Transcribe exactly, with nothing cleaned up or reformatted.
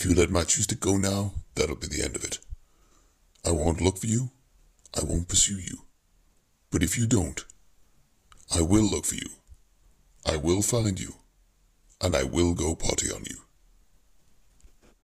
If you let my stick go now, that'll be the end of it. I won't look for you. I won't pursue you. But if you don't, I will look for you. I will find you. And I will go potty on you.